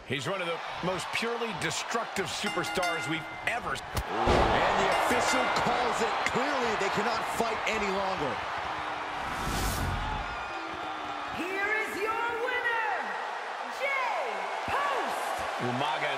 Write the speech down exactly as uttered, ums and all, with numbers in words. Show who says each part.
Speaker 1: He's one of the most purely destructive superstars we've ever seen.
Speaker 2: And the official calls it. Clearly, they cannot fight any longer.
Speaker 3: Here is your winner, Jay Post.
Speaker 1: Umaga